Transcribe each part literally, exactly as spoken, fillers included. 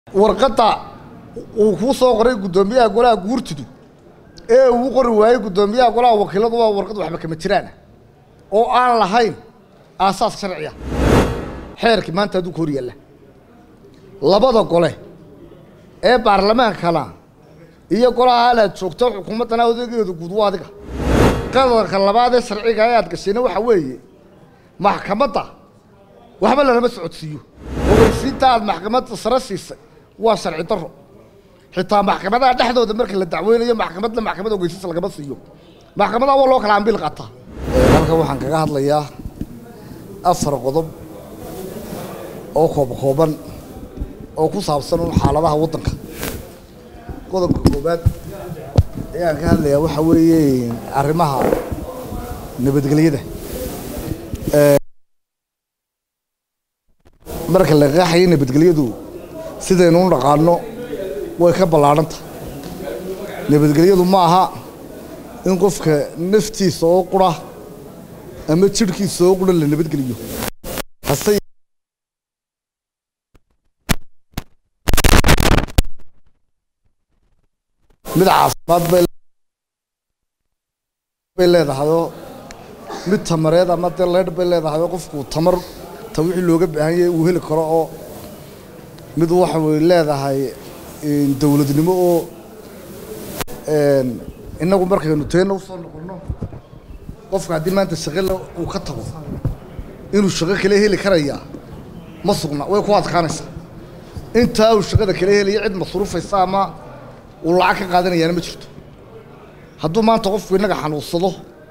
warqada uu ku soo qoray gudoomiyaha golaha guurtidu ee uu qori waayay gudoomiyaha golaha wakiiladu waa warqad waxba kama jiraan oo aan lahayn aasaas sharci ah xeerkii maanta uu ku horyaala labada gole ee baarlamaankana iyo golaha la joogto xukuumadana odageedu guud waa adiga qodobka labaad ee sharciga ay aad gashay waxa weeye maxkamadda waxba la lama socodsiiyo ogeysiinta aad maxkamadda sare siisay waa sharci darro xitaa maxkamadaha dhexdooda marka la dacweynayo maxkamadda maxkamadda ogeysiis lagama siiyo maxkamadaha waa loo kala ambil qaata halka waxaan kaga hadlayaa afar qodob oo koob kooban oo ku saabsan xaaladaha waddanka qodobka koobaad ee aan ka hadlayaa waxa weeye arrimaha nabadgelyada marka la qaaxay nabadgelyadu sidaynu u dhaqaano way ka ballaaranta nabadgelyadu ma aha in qofka naftiisa oo qura ama jirkiisa oo qura la nabadgeliyo hase mid caafimaad bay leedahay mid tamareed ama deleed bay leedahay qofku tamar ta wixii looga baahan yahay uu heli karo oo mid waxa way leedahay dawladnimo oo een inagu markaynu teeno soo noqono qofka hadii maanta shaqada uu ka tago inuu shaqo kale heli karaya ma sugna way ku adkaanaysaa inta uu shaqada kale heliyo cid masruufaysa ama uu lacag ka qaadanayana ma jirto hadduu maanta qofku inaga xanuunsado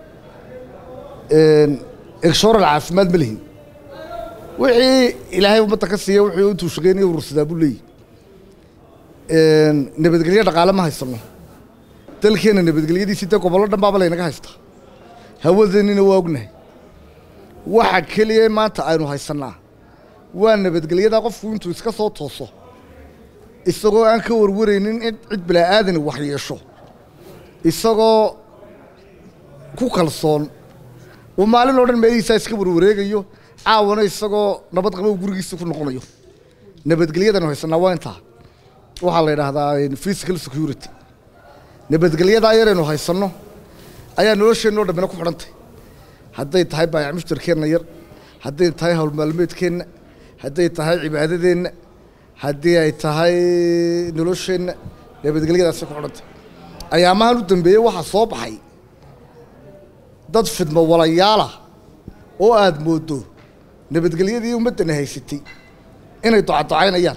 een exoral caafimaad ma lihin wixii ilaahay ummadda ka siiyay wuxuu intuu shaqeynay urursadaa buu leeyahay een nabadgelyo dhaqaale ma haysano dalkeena nabadgelyadiisa inta gobollo dhan baaba laynaga haystaa hawadeennina waa ognahay waxa keliya maanta aynu haysanaa waa nabadgelyada qofku intuu iska soo tooso isagoo aan ka warwaraynin in cid bilaadan wax yeesho isagoo ku kalsoon oo maalin oo dhan meelihiisa iska warwareegayo caawana isagoo nabad qabo gurigiisa ku noqonayo nabadgelyadan haysanaa waa inta waxa la yiraahdaa physical security nabadgelyada ayaraynu haysano ayaa nolosheenna dhamina ku xidhantay hadday tahay baayac mushtarkeena yar hadday tahay hawl maalmeedkeena hadday tahay cibaadadeena haddii ay tahay nolosheenna nabadgelyadaasi ku xidhantay ayaamahan u dambeeyay waxa soo baxay dad fidmo walayaala oo aad moodo nabadgelyadii ummadana haysatay inay ducaducaynayaan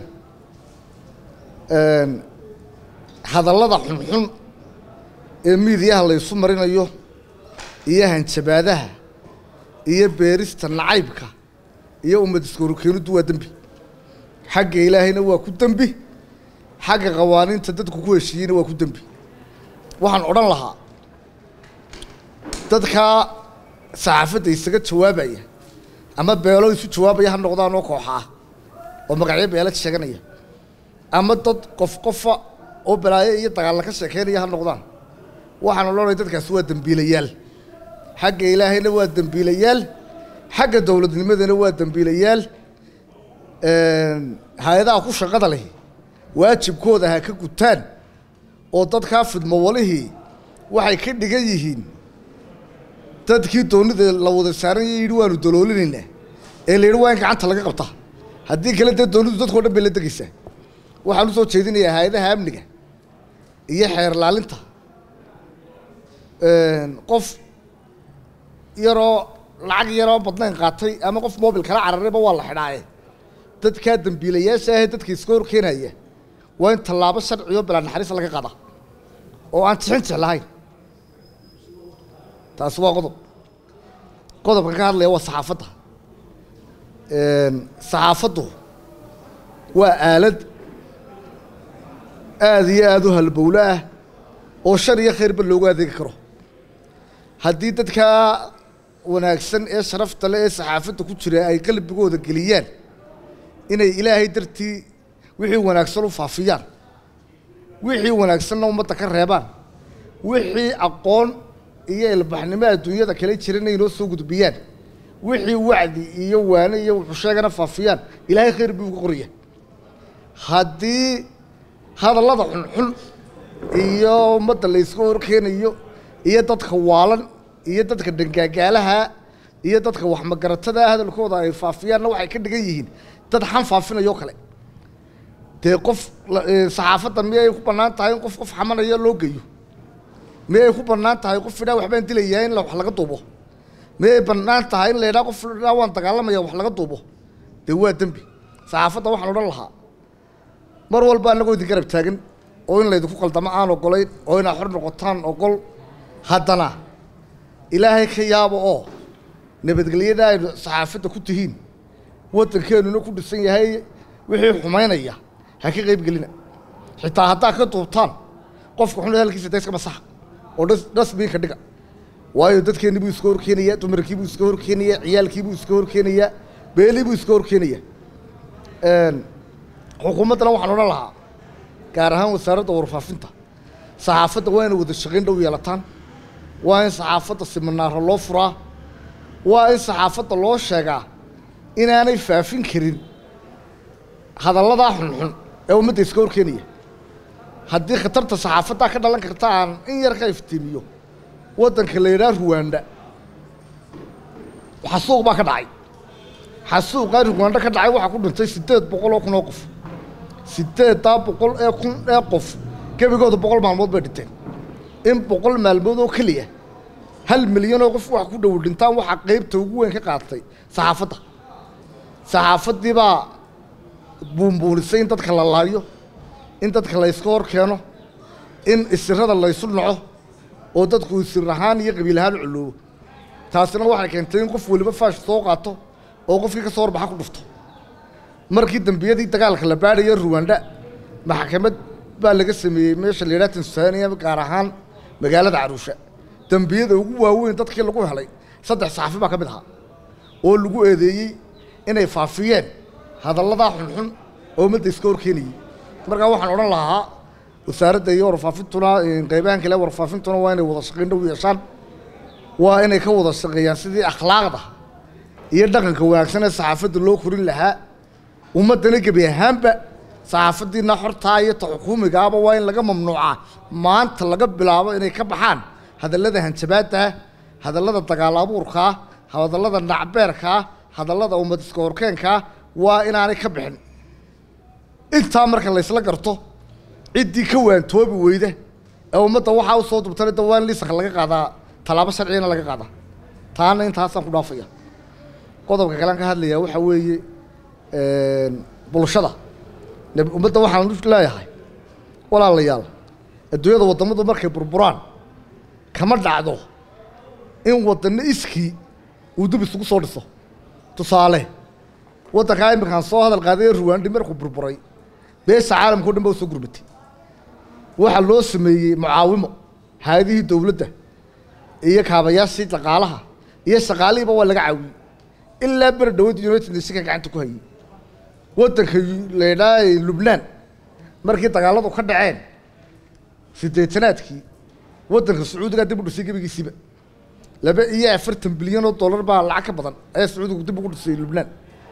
een hadallada xunxun ee miidiyaha la isu marinayo iyo hanjabaadaha iyo beerista nacaybka iyo ummad iskoorkeenu waa dambi xagga ilaahayna waa ku dambi xagga qawaaniinta dadku ku heshiiyeen waa ku dambi waxaan odhan lahaa dadka saxaafadda isaga jawaabaya ama beelo isu jawaabaya ha noqdaan oo koox ah oo magacyo beelo sheeganaya ama dad qof qofa oo balaayo iyo dagaal ka sheekeynaya ha noqdaan waxaan looleeyahay dadkaas waa dambiilayaal xagga ilaahayna waa dambiilayaal xagga dawladnimadana waa dambiilayaal een hay'adaha ku shaqada leh waajibkooda ha ka gutaan oo dadka fidmo walihii waxay ka dhigan yihiin dadkii doonida la wada saaran yahay waanu daloolinayna ee leeyahay waa in gacanta laga qabtaa haddii kale dad doonidu dadkoo dhan bay la degaysaa waxaan u soo jeedinayaa hay'adaha amniga iyo xeer laalinta een qof yaroo lacag yaroo badnayn qaatay ama qof mobil kala cararayba waa la xidhaaye dadka dambiilayaasha ah dadka iska hor keenaya waa in tallaabo sharci oo bilaa naxariis laga qaada oo aan tixin jeclahayn taas waa qodob qodobka ka hadlaya waa saxaafadda een saxaafaddu waa aalad aad iyo aad u halbowle ah oo shar iyo khayrba loogu adeegi karo haddii dadka wanaagsan ee sharafta leh ee saxaafadda ku jira ay qalbigooda geliyaan inay ilaahay dartii wixii wanaagsan u faafiyaan wixii wanaagsanna ummadda ka reebaan wixii aqoon iyo ilbaxnimo adduunyada kale jirana inoo soo gudbiyaan wixii wacdi iyo waane iyo wuxuu sheegana faafiyaan ilaahay khayr buu ku qoriyaa haddii hadallada xunxun iyo ummadda la iska horkeenayo iyo dadka waalan iyo dadka dhangaagaalaha iyo dadka wax magaratada hadalkooda ay faafiyaanna waxay ka dhigan yihiin dad xan faafinayo kale dee qof saxaafadda miyay ku bannaan tahay in qof qof xamanayo loo geeyo miyay ku bannaan tahay qof fidhaa waxbaan dilayaa in wax laga duubo miyay bannaan tahay in la yidhaha qof fidhaa waan dagaalamaya wax laga duubo dee waa dembi saxaafadda waxaan odhan lahaa mar walba annagoo idin garab taagan oo in laydinku qaldamo aan ogolayn oo inaad xor noqotaan ogol haddana ilaahay ka yaabo oo nabadgelyada aynu saxaafadda ku tihiin waddankeenuna ku dhisan yahay wixii xumaynaya ha ka qayb gelina xitaa haddaa ka duubtaan qofka xun hadalkiisa da iska masaxa oo dhasbiinka dhiga waayo dadkeennii buu iska horkeenayaa dumarkii buu iska horkeenayaa ciyaalkii buu iska horkeenayaa beelii buu iska horkeenayaa xukuumaddana waxaan odhan lahaa gaar ahaan wasaaradda warfaafinta saxaafadda waa inay wada shaqayn dhow yeelataan waa in saxaafadda siminaaro loo furaa waa in saxaafadda loo sheegaa inaanay faafin karin hadalladaa xunxun ee ummadda iska horkeenaya haddii khatarta saxaafaddaa ka dhalan karta aan in yar ka iftiimiyo waddanka la yidhaha ruwaandha xasuuq baa ka dhacay xasuuqaa ruwaandha ka dhacay waxaa ku dhintay siddeed boqol oo kun oo qof siddeeddaa boqol ee kun ee qof gebigooda boqol maalmood bay dhinteen in boqol maalmood oo keliya hal milyan oo qof wax ku dhow dhintaan waxaa qaybta ugu weyn ka qaadatay saxaafadda saxaafaddii baa buunbuunisay in dadka la laayo in dadka la yska hor keeno in isirada laysu naco oo dadku isir ahaan iyo qabiil ahaan culoobo taasina waxay keentay in qof weliba faash soo qaato oo qofkii ka soo horbaxa ku dhufto markii dambiyadii dagaalka la baadhaya ruwaandha maxkamad baa laga sameeyey meesha la yidhaha tansaaniya gaar ahaan magaalada caruusha dambiyada ugu waaweyn dadkii lagu helay saddex saxafi baa ka mid ahaa oo lagu eedeeyey inay faafiyeen hadalladaa xunxun oo ummadda iska horkeenayay markaa waxaan odhan lahaa wasaaradda iyo warfaafintuna qaybahan kale warfaafintuna waa inay wada shaqayn dhow yeeshaan waa inay ka wada shaqeeyaan sidii akhlaaqda iyo dhaqanka wanaagsan ee saxaafadda loo korin lahaa ummaddana gebi ahaanba saxaafaddiina xortaa iyo ta xukuumigaaba waa in laga mamnuucaa maanta laga bilaabo inay ka baxaan hadallada hanjabaadda hadallada dagaal abuurkaa hadallada nacbeerkaa hadallada ummad iska horkeenkaa waa inaanay ka bixin intaa marka laysla garto ciddii ka waantoobi weyda ee ummadda waxaa u soo dubtana da waa in liisanka laga qaadaa tallaabo sharciyana laga qaadaa taana intaasaan ku dhaafaya qodobka kalean ka hadlayaa waxaa weeye bulshada ummadda waxaan leeyahay walaalayaal adduunyada waddamadu markay burburaan kama dhacdo in waddanno iskii uu dib isugu soo dhiso tusaale waddankaa iminkaan soo hadal qaaday ee ruwaandhi markuu burburay beesha caalamka o dhan baa u soo gurmatay waxaa loo sameeyey mucaawimo hay-adihii dowladda iyo kaabayaashii dhaqaalaha iyo shaqaalihiiba waa laga caawiyey ilaa beri dhaweyd united nationka gacanta ku hayay waddanka la yidhaha lubnaan markii dagaalladu ka dhaceen siddeetanaadkii waddanka sacuudigaa dib u dhisay gebigiisiiba laba iyo afartan bilyan oo dollar baa lacag ka badan ayaa sacuudigu dib ugu dhisay lubnaan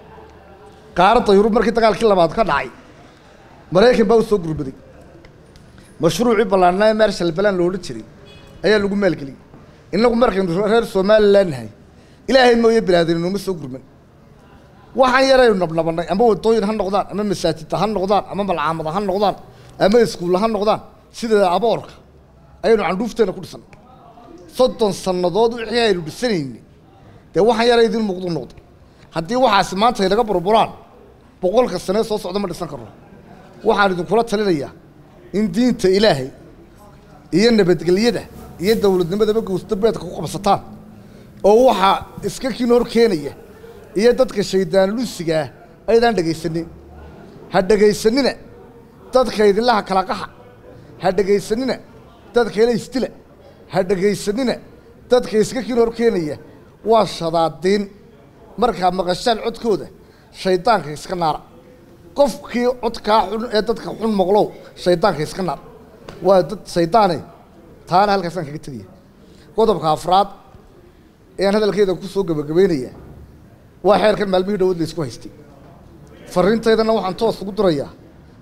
qaaradda yurub markii dagaalkii labaad ka dhacay maraykan baa u soo gurbaday mashruucii ballaarnaa ee marshal balan lo odhan jiray ayaa lagu maalgeliyey innagu markaynu reer somalilan nahay ilaahay mooye bilaadan inooma soo gurman waxaan yaraynu nabnabannay ama waddooyin ha noqdaan ama masaajidda ha noqdaan ama malcaamada ha noqdaan ama iskuulla ha noqdaan sida aboorka ayaynu candhuufteenna ku dhisan soddon sannadood wixii aynu dhisanayni dee waxaan yara idin muuqdu noqdo haddii waxaasi maanta ay naga burburaan boqolka sanee soo socda ma dhisan karno waxaan idinkula talinayaa in diinta ilaahay iyo nabadgelyada iyo dowladnimadaba gowsdabeedka ku qabsataan oo waxaa iska kiin hor keenaya iyo dadka shaydaanusiga ah aydaan dhegaysanin ha dhegaysanina dadka idinlaha kala qaxa ha dhegaysanina dadka ila istila ha dhegaysanina dadka iska kiin hor keenaya waa shadaadiin markaa maqashaan codkooda shaydaanka iska naara qofkii codkaa xun ee dadka xun maqlow shaydaanka iska naar waa dad shaydaane taana halkaasaan kaga tegaya qodobka afraad ayaan hadalkeeda ku soo gabagabaynayaa waa xeerkan maalmihii dhawad la isku haystay farriintaydana waxaan toos ugu dirayaa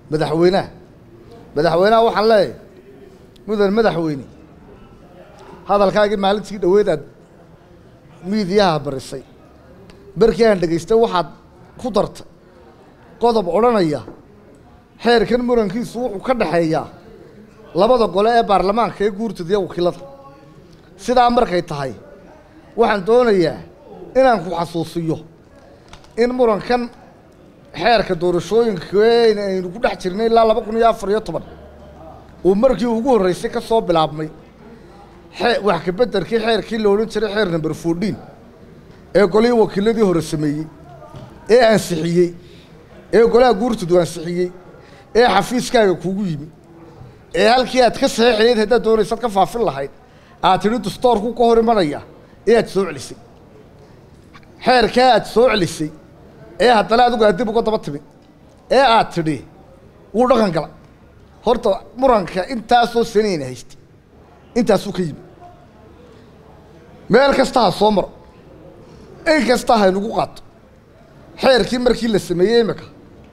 madaxweynaha madaxweynaha waxaan leeyahay mudan madaxweyne hadalkaagii maalintii dhaweedaad miidiyaha barisay markii aan dhageystay waxaad ku dartay qodob odhanaya xeerkan murankiisu wuxuu ka dhaxeeyaa labada gole ee baarlamaanka ee guurtida iyo wakiilada sidaa markay tahay waxaan doonayaa inaan ku xasuusiyo in murankan xeerka doorashooyinka aynu ku dhex jirnay ilaa laba kun iyo afar iyo toban uu markii ugu horreysay ka soo bilaabmay wax ka beddelkii xeerkii la odhan jiray xeer number fourteen ee golihii wakiiladii hore sameeyey ee ansixiyey ee golaha guurtidu ansixiyey ee xafiiskaaga kuugu yimi ee halkii aad ka saxiixayd haddaad doonaysaad ka faafin lahayd aad tidhi dastoorku ka hor imanaya ee aad soo celisay xeerkaa aad soo celisay ee haddana adigu aad dib uga daba timi ee aad tidhi wuu dhaqan gala horta muranka intaasoo sanayna haystay intaasuu ka yimi meel kasta ha soo maro in kasta haynugu qaato xeerkii markii la sameeyey imika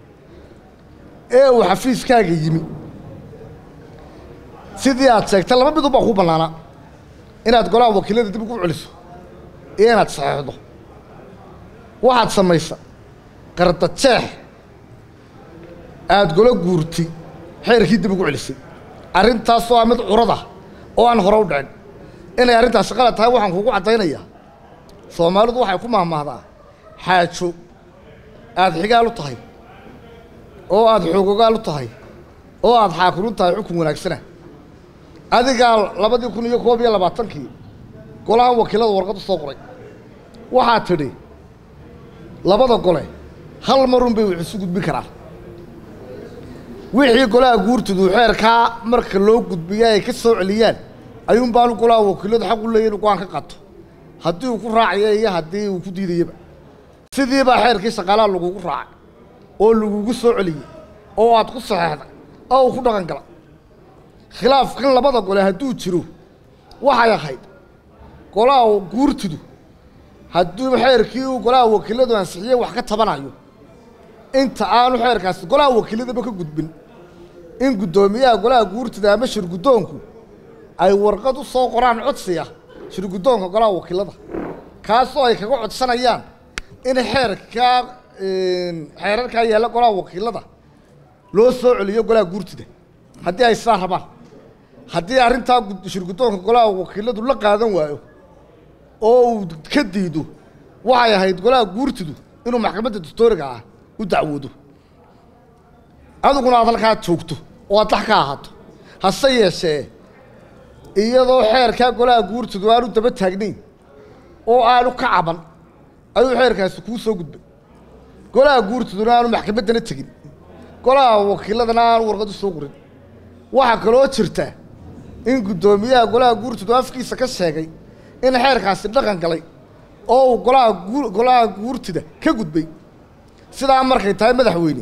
ee uu xafiiskaaga yimi sidii aad sheegtay laba midun baa kuu bannaanaa inaad golaha wakiilada dib ugu celiso iyo inaad saxeexdo waxaad samaysa qarda jeex aad golo guurti xeerkii dib ugu celisay arrintaasoo ah mid curada oo aan hore u dhicin inay arrintaasi qalad tahay waxaan kugu caddaynayaa soomaalidu waxay ku mahmaahdaa xaajo aad xigaal u tahay oo aad xoogogaal u tahay oo aad xaakin u tahay xukun wanaagsana adigaa labadii kun iyo koob iyo labaatankii golahan wakiilada warqad u soo qoray waxaad tidhi labada gole hal marun bay wax isu gudbin karaan wixii golaha guurtidu xeerkaa marka loo gudbiya ay ka soo celiyaan ayuun baanu golaha wakiiladu xaq u leeyahay inuu go-aan ka qaato haddii uu ku raacayo iyo haddii uu ku diidayaba sidii baa xeerkii shaqaalaha lagugu raacay oo lagugu soo celiyey oo aad ku saxeexday oo uu ku dhaqan gala khilaafkan labada gole hadduu jiro waxay ahayd golaha guurtidu hadduu xeerkii uu golaha wakiiladu ansixiyey wax ka tabanayo inta aanu xeerkaasi golaha wakiiladaba ka gudbin in guddoomiyaha golaha guurtida ama shir guddoonku ay warqad u soo qoraan codsiya shir guddoonka golaha wakiilada kaasoo ay kaga codsanayaan in xeerkaa xeerarkaa yaalla golaha wakiilada loo soo celiyo golaha guurtida haddii ay sidaa rabaan haddii arrintaa shir guddoonka golaha wakiiladu la qaadan waayo oo uu ka diido waxay ahayd golaha guurtidu inuu maxkamadda dastuuriga ah u dacwoodo adiguna aad halkaa joogto oo aad dax ka ahaato hase yeeshee iyadoo xeerkaa golaha guurtidu aanu daba taagnayn oo aanu ka caban ayuu xeerkaasi kuu soo gudbay golaha guurtiduna aanu maxkamaddana tegin golaha wakiiladana aanu warqad u soo qorin waxaa kaloo jirta in guddoomiyaha golaha guurtidu afkiisa ka sheegay in xeerkaasi dhaqan galay oo uu golaha guur golaha guurtida ka gudbay sidaa markay tahay madaxweyne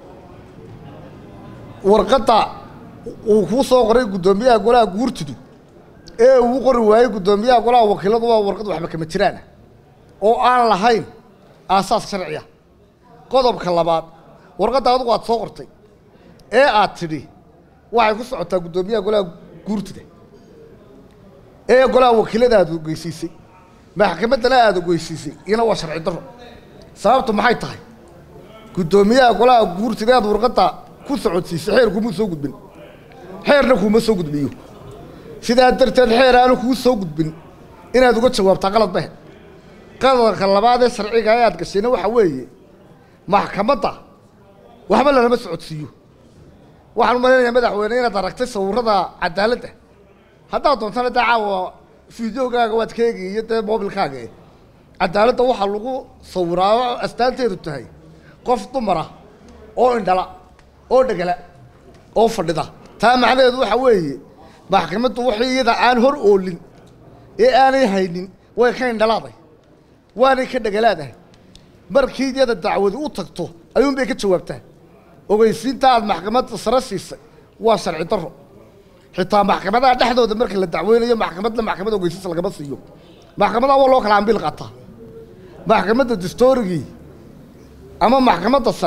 warqadda uu kuu soo qoray guddoomiyaha golaha guurtidu ee uu qori waayey guddoomiyaha golaha wakiiladu waa warqad waxba kama jiraana oo aan lahayn aasaas sharciya qodobka labaad warqadda adigu aad soo qortay ee aad tidhi waxay ku socotaa guddoomiyaha golaha guurtida ee golaha wakiilada aad ogeysiisay maxkamaddana aad ogeysiisay iyana waa sharci darro sababtu maxay tahay guddoomiyaha golaha guurtida aad warqadda ku socodsiisay xeer kuma soo gudbin xeerna kuma soo gudbiyo sidaa darteed xeer aanu kuu soo gudbin inaad uga jawaabtaa qalad bahe qodobka labaad ee sharciga ee aad gashayna waxa weeye maxkamadda waxba lalama socodsiiyo waxaan u malaynayaa madaxweyne inaad aragtay sawirrada cadaaladda haddaad doontana dee caawa fideogaaga waad ka eegi iyo dee moobilkaaga eh cadaaladda waxaa lagu sawiraa oo astaanteedu tahay qof dumara oo indhala oo dhegala oo fadhida taa macnaheedu waxa weeye maxkamaddu wixii iyada aan hor oolin ee aanay haynin way ka indhalaaday waanay ka dhegalaadahay markii iyada dacwadi u tagto ayuunbay ka jawaabtaa ogeysiinta aad maxkamadda sare siisay waa sharci darro xitaa maxkamadaha dhexdooda marka la dacweynayo maxkamadna maxkamad ogeysiis lagama siiyo maxkamadaha waa loo kala ambiil qaataa maxkamadda dastuurigii ama maxkamadda sare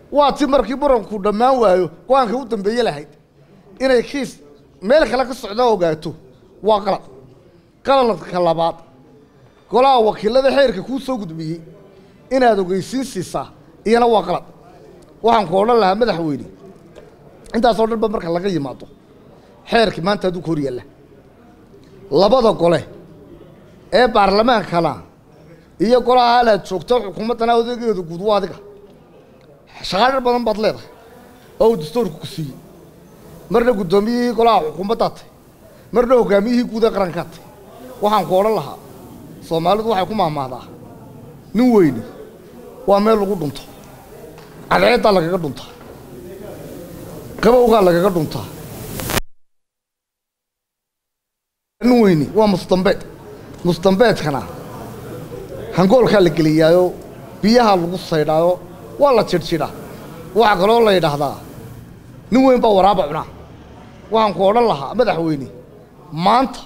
waati markii buranku dhamaan waayo go'aanka u dambeeyay lahayd inay kiis meel kale ka socdo ogaato waa qalad qaladka labaad golaha wakiilada xeerka ku soo gudbiyay inaad ogeysiin siisaa iyana waa qalad waxaan ku oran lahaa madaxweyne intaas oo dhan marka laga yimaado xeerkii maanta adu ku horyaala labada gole ee baarlamaankana iyo golaha la joogto xukuumadana odageedu guud waa adiga shaqaale badan baad leedahay oo dastuurku ku siiyay marna gudoomiyihii golaha xukuumadda marna hogaamiyihii guud ee qaranka waxaan ku oran lahaa Soomaalidu waxay ku maamaadaa nin weyn waa meel lagu dhunto cadceedda lagaga dhunta qabowga lagaga dhunta nin weyn waa mustambeed mustambeedkana hangoolka la geliyaayo biyaha lagu saydhaayo waa la jirjira waxa kale oo la yiraahdaa nin weyn baa waraaba cuna waxaan ku oran lahaa madaxweyne maanta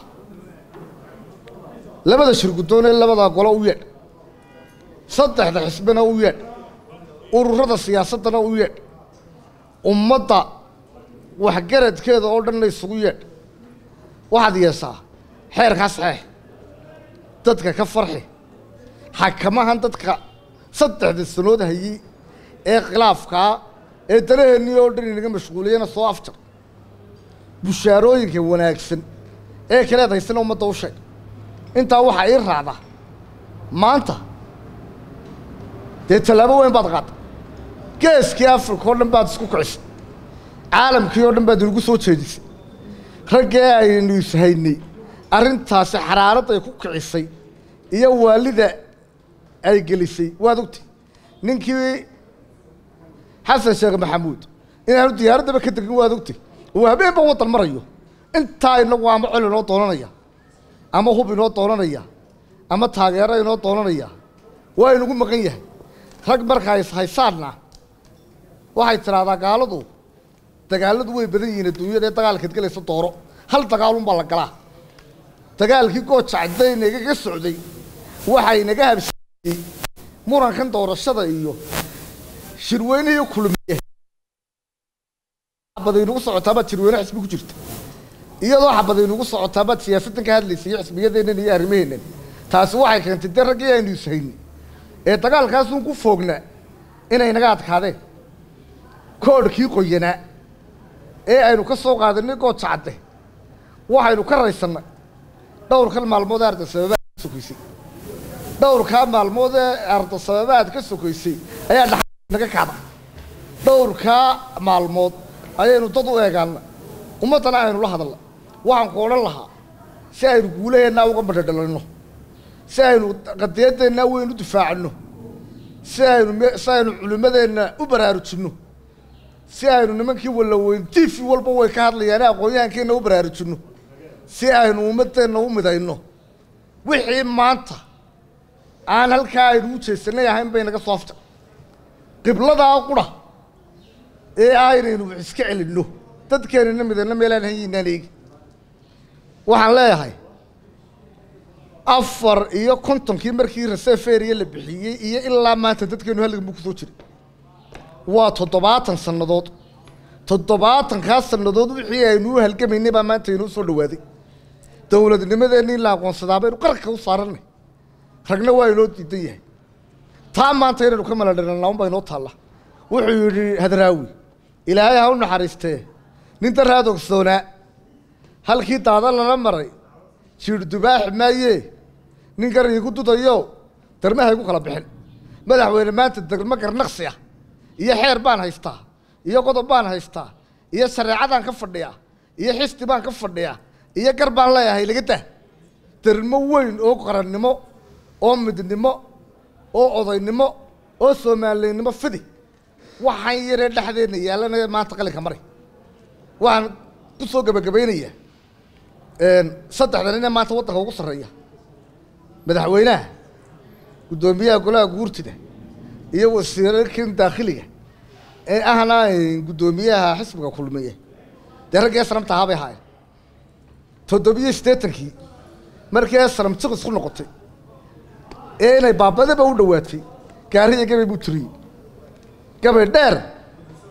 labada shirgudoon ee labada golo u yeedh saddexda xisbina u yeedh ururada siyaasadana u yeedh ummadda wax garadkeeda oo dhan isugu yeedh waxaad yeesaa xeerkaas xeex dadka ka farxi xakamahan dadka saddexda sanood hayay ee khilaafka ee dalaheenii oo dhan inaga mashquuliyana soo afjar bushaarooyinka wanaagsan ee kale haysan ummadda u sheeg inta waxa ay raacda maanta dee talaabo weyn baad qaad geeskii Afrika oo dhan baad isku kicisay caalamkii oo dhan baad ugu soo jeedisay ragga aynu ishaynay arintaas xaraarad ay ku kicisay iyo waalida ay gelisay waad ogtay ninkii Xasan Sheekh Maxamuud inaanu diyaaradaba ka tagin waad ogtay oo habeenba wadan marayo inta inagu ama cul inoo doonanaya ama hub inoo doonanaya ama taageero inoo doonanaya waa inagu maqan yahay rag markaa is haysaadna waxay tiraahdaa gaaladu dagaaladu way badan yihiin adduunyada dagaalka galaysa dooro hal dagaal un baa la galaa dagaalkii gooja cadayna iga socday waxay naga habsiyay murankan doorashada iyo shirweynaha kulmiye badaynu socotaa baa shirweynaha xisbi ku jirta iyadoo xabadaynu ugu socotaa baa siyaasaddan ka hadlaysay xisbiyadeena iyo arrimaheena taasi waxay keentay daragii aynu ishayn ee dagaalkaas uu ku foogna inay naga adkaadeen koodhkii qoyana ee aynu ka soo qaadanay gooja cadde waxaynu ka raysanay dhowr kal maalmood arda sababaad ka sokaysay dhowr ka maalmood arda sababaad ka sokaysay ayaa naga kaada dhowr ka maalmood ayaynu dad u eegaan ummadana aynu la hadalna waxaan ku oran lahaa si aynu guuleeyna uga badhadhalno si aynu qadiyadeena weyn u difaacno si aynu si aynu culimadeena u baraarujino si aynu nimankii wala weyn tifi walba way ka hadlayaan aqoonyahankeena u baraarujino si aynu ummadeena u midayno wixii maanta aan halkaa aynu u jeesanay ahayn bay naga soo afta qiblada qura ee aynu iska celino dadkeenna midayna meelaan hayinaan eeg waxaan leeyahay afar iyo kontonkii markii reseferia la bixiyay iyo ilaa maanta dadkeenu halgan buu ku soo jiray waa toddobaatan sanadood toddobaatan ka sanadood wixii aynu halgamaynay baa maanta inuu soo dhawaaday dawladnimadeena la aqoonsadaa baynu qarka u saaranay ragna waa inoo diidan yahay taa maanta inaynu ka maladhanaa un baa inoo taalla wuxuu yidhi hadraawi ilaahay ha u naxariistee nin daraad ogsoonaa halkii daada lala maray jiir dubaax maaye nin gar igu dudayo darmaha igu kala bixin madaxweyne maanta darma garnaqsi ah iyo xeer baan haystaa iyo qodob baan haystaa iyo shareecadaan ka fadhiyaa iyo xisti baan ka fadhiyaa iyo gar baan leeyahay laga dah darmo weyn oo qarannimo oo midnimo oo odaynimo oo Soomaaliyeednimo fidi waxaan yaree dhaxdeena yaalanaya maanta qalinka maray waxaan ku soo gabagabeynaya een saddexdan in maanta wadanka ugu sareeya madaxweynaha gudoomiyaha golaha guurtida iyo wasiirka dakhliga ee ahna gudoomiyaha xisbiga kulmiye darajada sanamta habay haay toddobiyo siddeetankii markii sanamtu isku noqotay ee inay baabadaba u dhawaatay gaariga gabay buu tiriyay gabay dheer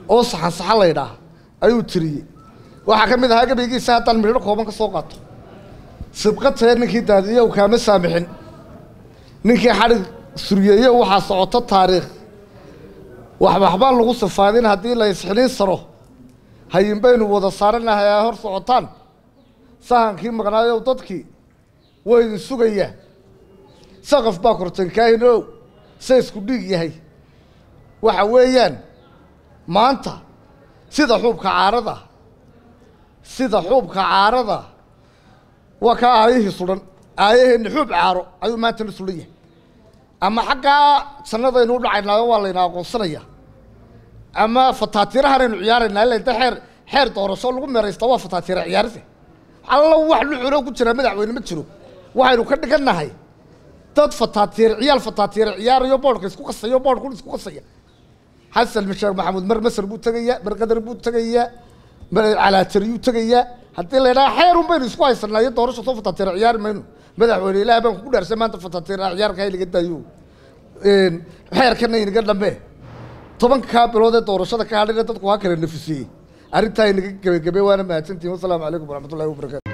oo saxan saxan la yidhaah ayuu tiriyey waxaa ka mid ahaa gabaygiisa haddaan midho kooban ka soo qaato sibqatee ninkii daadiye uu kaama saamixin ninkii xadhig suryeeye waxaa socoto taariikh waxbaxbaan lagu safaadin haddii la isxiliin saro hayin baynu wada saaranahay ay hor socotaan sahankii maqnaayow dadkii way idin sugayaa saqaf baa kortankaahinow se isku dhiig yahay waxa weeyaan maanta sida xuubka caarada sida xuubka caarada waa ka aayihii sudan aayaheenni xuub caaro ayuu maanta la sulan yahay ama xaggaa sannadaynu u dhacaynaayo waa layna aqoonsanaya ama fataatirahanaynu ciyaaraynaa ila inta xeer xeer doorasho lagu meeraysta waa fataatira ciyaarisa alla wax luxulo ku jira madaxweyne ma jiro waxaynu ka dhigannahay dad fataatiir ciyaal fataatiir ciyaarayo boodhka isku qasayo boodhku isku qasaya xasan sheekh maxamuud mar masar buu tagayaa mar qadar buu tagayaa mar calaatiriyuu tagayaa haddii la yidhaha xeer un baynu isku haysanaayo doorasho soo fataatiir ciyaari mayno madaxweyne ilaah baan ku dhaarsan maanta fataatiir ciyaarka hayliga daayo xeerkana inaga dhambe tobankaa bilood ee doorashada ka hadhayna dadku waa kala nafisiyey arrintaa inaga gebagabay waana mahadsantihin wasalaamu calaykum waraxmatullahi wabarakaatu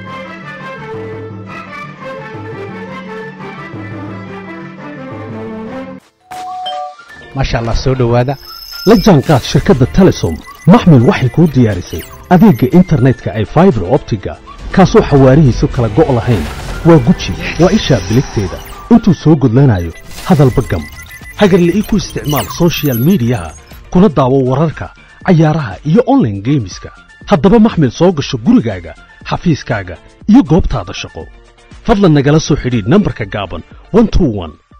maasha allah soo dhowaada la jaanqaad shirkadda telesom maxmil waxay kuu diyaarisay adeegga internetka ay fiber optiga kaasoo xawaarihiisu kala go' lahayn waa guji waa ishaa biligteeda intuu soo gudlanayo hadalba gam hagarla'ii ku isticmaal social miidiyaha kuna daawo wararka cayaaraha iyo online geemiska haddaba maxmil soo gasho gurigaaga xafiiskaaga iyo goobtaada shaqo fadlan nagala soo xidhiidh nambarka gaaban one two one